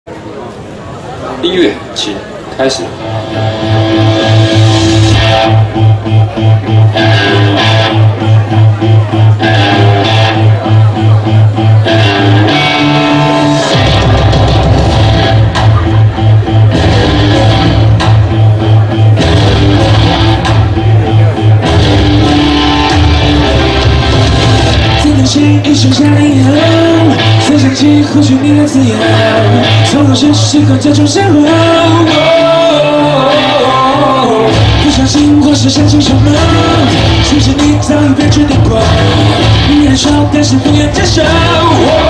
音乐，请开始。 一声下以后，才想起或许你的自由，从老师时刻这种生活。不相信或是相信什么，其实你早已被决定过。你还说，但是不愿接受。